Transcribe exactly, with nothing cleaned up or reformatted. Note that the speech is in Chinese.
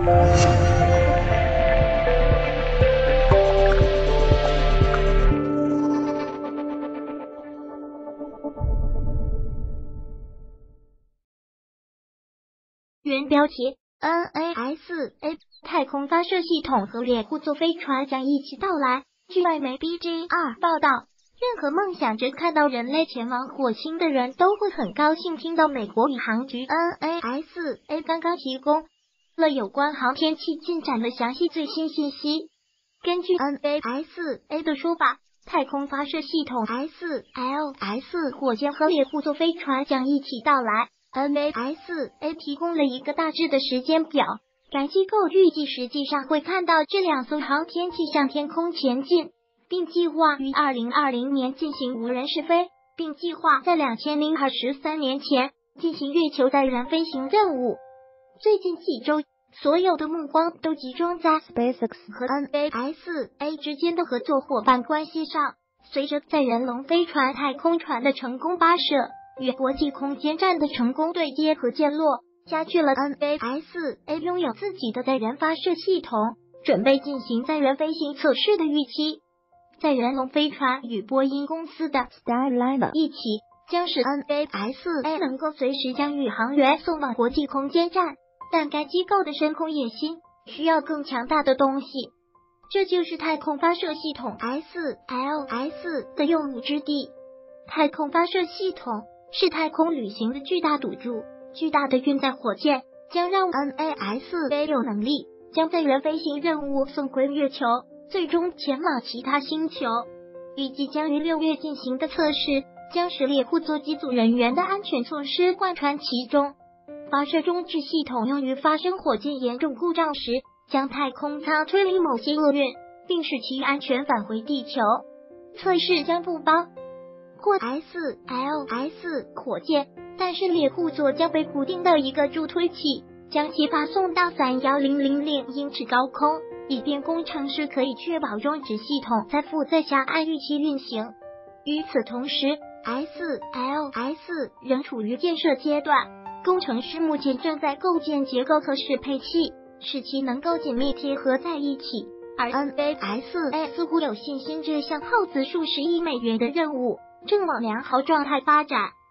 原标题 N A S A 太空发射系统和猎户座飞船将一起到来。据外媒 B G R 报道，任何梦想着看到人类前往火星的人都会很高兴听到美国宇航局 N A S A 刚刚提供了有关航天器进展的详细最新信息。根据 N A S A 的说法，太空发射系统 S L S 火箭和猎户座飞船将一起到来。N A S A 提供了一个大致的时间表，该机构预计实际上会看到这两艘航天器向天空前进，并计划于二零二零年进行无人试飞，并计划在两千零二十三年前进行月球载人飞行任务。最近几周，所有的目光都集中在 SpaceX 和 N A S A 之间的合作伙伴关系上。随着载人龙飞船太空船的成功发射，与国际空间站的成功对接和建落，加剧了 N A S A 拥有自己的载人发射系统，准备进行载人飞行测试的预期。载人龙飞船与波音公司的 Starliner 一起，将使 N A S A 能够随时将宇航员送往国际空间站，但该机构的深空野心需要更强大的东西。这就是太空发射系统 S L S 的用武之地。太空发射系统是太空旅行的巨大赌注，巨大的运载火箭将让 N A S A 有能力将载人飞行任务送回月球，最终前往其他星球。预计将于六月进行的测试将使猎户座机组人员的安全措施贯穿其中。发射中置系统用于发生火箭严重故障时，将太空舱推离某些厄运，并使其安全返回地球。测试将不包括 S L S 火箭，但是猎户座将被固定到一个助推器，将其发送到三一零零零英尺高空，以便工程师可以确保中置系统在负载下按预期运行。与此同时 ，S L S 仍处于建设阶段，工程师目前正在构建结构和适配器，使其能够紧密贴合在一起。而 N A S A 似乎有信心，这项耗资数十亿美元的任务正往良好状态发展。